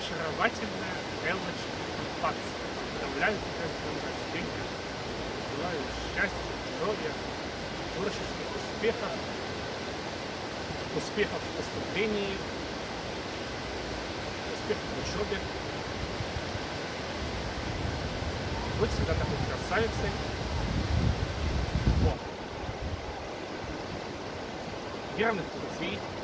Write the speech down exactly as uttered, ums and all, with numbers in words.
очаровательная Эллочка Пац. Поздравляю тебя с днем рождения. Желаю счастья, здоровья, творческих успехов, успехов в поступлении, успехов в учебе. Будь всегда такой красавицей. О. Верных друзей.